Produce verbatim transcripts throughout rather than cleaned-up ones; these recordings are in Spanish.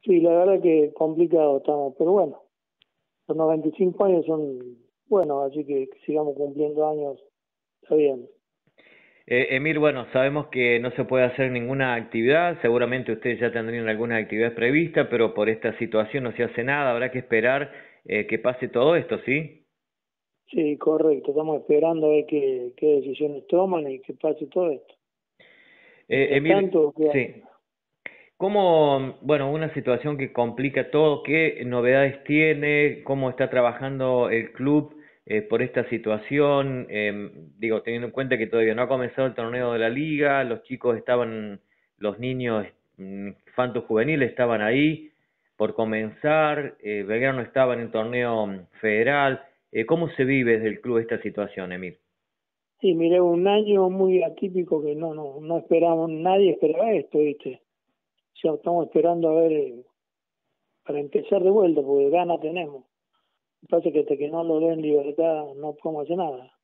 Sí, la verdad que complicado estamos, pero bueno, los noventa y cinco años son buenos, así que, que sigamos cumpliendo años, está bien. Eh, Emir, bueno, sabemos que no se puede hacer ninguna actividad, seguramente ustedes ya tendrían alguna actividad prevista, pero por esta situación no se hace nada, habrá que esperar eh, que pase todo esto, ¿sí? Sí, correcto, estamos esperando a ver qué, qué decisiones toman y que pase todo esto. Eh, Mientras Emir, tanto, ¿qué sí. hacen? ¿Cómo, bueno, una situación que complica todo, qué novedades tiene, cómo está trabajando el club eh, por esta situación? Eh, digo, teniendo en cuenta que todavía no ha comenzado el torneo de la liga, los chicos estaban, los niños mm, infantos juveniles estaban ahí por comenzar, eh, Belgrano estaba en el torneo mm, federal. Eh, ¿cómo se vive desde el club esta situación, Emir? Sí, miré un año muy atípico que no, no, no esperamos, nadie esperaba esto, ¿viste? Ya estamos esperando a ver, eh, para empezar de vuelta, porque ganas tenemos. Lo que pasa es que hasta que no lo den libertad no podemos hacer nada.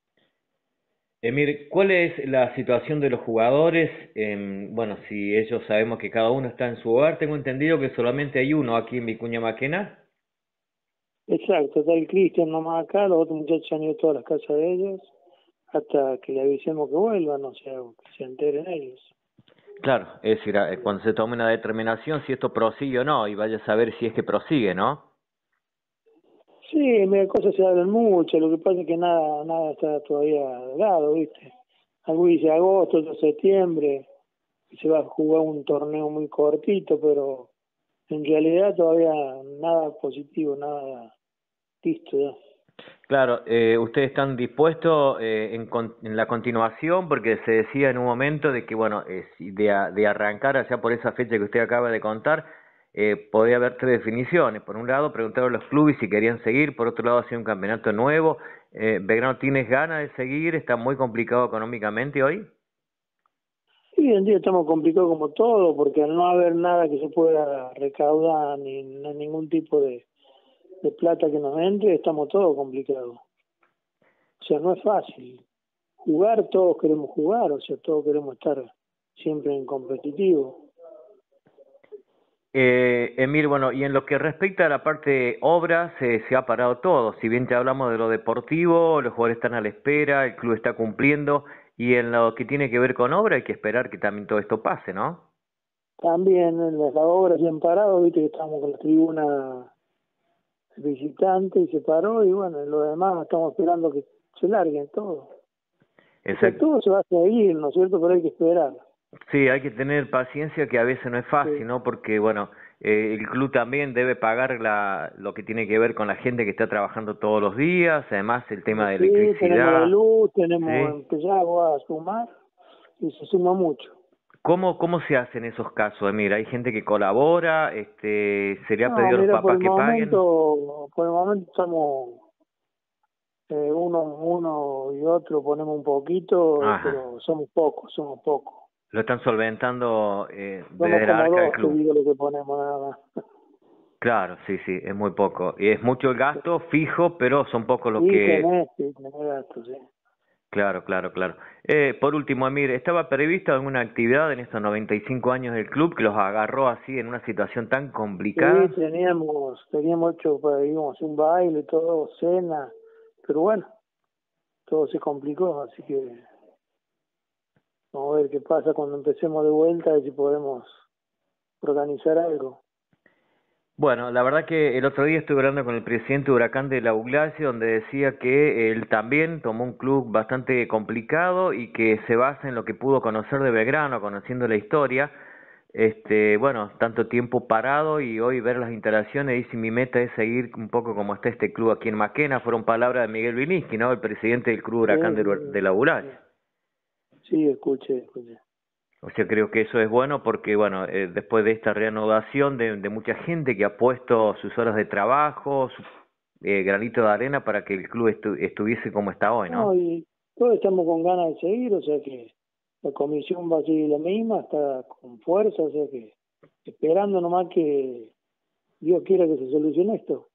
Emir, ¿cuál es la situación de los jugadores? Em, bueno, si ellos sabemos que cada uno está en su hogar, tengo entendido que solamente hay uno aquí en Vicuña Maquena. Exacto, está el Cristian nomás acá, los otros muchachos han ido a todas las casas de ellos, hasta que le avisemos que vuelvan, o sea, que se enteren ellos. Claro, es decir, eh, cuando se tome una determinación, si esto prosigue o no, y vaya a saber si es que prosigue, ¿no? Sí, mira, cosas se hablan mucho, lo que pasa es que nada, nada está todavía dado, ¿viste? Algo dice agosto, otro septiembre, y se va a jugar un torneo muy cortito, pero en realidad todavía nada positivo, nada listo ya. Claro, eh, ustedes están dispuestos eh, en, con- en la continuación, porque se decía en un momento de que, bueno, eh, si de, a- de arrancar allá por esa fecha que usted acaba de contar, eh, podía haber tres definiciones. Por un lado, preguntaron a los clubes si querían seguir, por otro lado, hacía un campeonato nuevo. Eh, ¿Belgrano tienes ganas de seguir? ¿Está muy complicado económicamente hoy? Y hoy en día estamos complicados como todo, porque al no haber nada que se pueda recaudar, ni, ni ningún tipo de, de plata que nos entre, estamos todos complicados. O sea, no es fácil. Jugar, todos queremos jugar, o sea, todos queremos estar siempre en competitivo. Eh, Emir, bueno, y en lo que respecta a la parte de obras, eh, se ha parado todo. Si bien ya hablamos de lo deportivo, los jugadores están a la espera, el club está cumpliendo, y en lo que tiene que ver con obra hay que esperar que también todo esto pase, ¿no? También en las obras se han parado, viste que estamos con la tribuna visitante y se paró, y bueno, en lo demás estamos esperando que se larguen todo. O sea, Exacto. todo se va a seguir, ¿no es cierto? Pero hay que esperar. Sí, hay que tener paciencia, que a veces no es fácil, Sí. ¿no? Porque, bueno, eh, el club también debe pagar la, lo que tiene que ver con la gente que está trabajando todos los días, además el tema de Sí, tenemos la electricidad, luz, tenemos, ¿sí? empezamos a sumar y se suma mucho. ¿Cómo, cómo se hacen esos casos? Mira, hay gente que colabora, este, ¿se le ha No, pedido a los mira, por papás el que paguen? momento, por el momento estamos, eh, uno, uno y otro ponemos un poquito, Ajá, pero somos pocos, somos pocos. lo están solventando eh, Somos desde la como arca del dos, te club. digo lo que ponemos nada más. Claro, sí, sí, es muy poco. Y es mucho el gasto fijo, pero son pocos los Y que... tenés, sí, tenés gastos, sí. Claro, claro, claro. Eh, por último, Amir, ¿estaba prevista alguna actividad en estos noventa y cinco años del club que los agarró así en una situación tan Sí, complicada? teníamos, teníamos hecho, para, digamos, un baile, todo, cena, pero bueno, todo se complicó, así que vamos a ver qué pasa cuando empecemos de vuelta, a ver si podemos organizar algo. Bueno, la verdad que el otro día estuve hablando con el presidente de Huracán de la Uglacio, donde decía que él también tomó un club bastante complicado y que se basa en lo que pudo conocer de Belgrano, conociendo la historia. Este, bueno, tanto tiempo parado y hoy ver las instalaciones, dice mi meta es seguir un poco como está este club aquí en Maquena, fueron palabras de Miguel Viniski, ¿no? El presidente del club Sí, Huracán de, Ur- de sí, la Uglacio. sí, sí, escuché, escuché. O sea, creo que eso es bueno porque, bueno, eh, después de esta reanudación de, de mucha gente que ha puesto sus horas de trabajo, su eh, granito de arena para que el club estu- estuviese como está hoy, No, ¿no? y todos estamos con ganas de seguir, o sea que la comisión va a seguir la misma, está con fuerza, o sea que esperando nomás que Dios quiera que se solucione esto.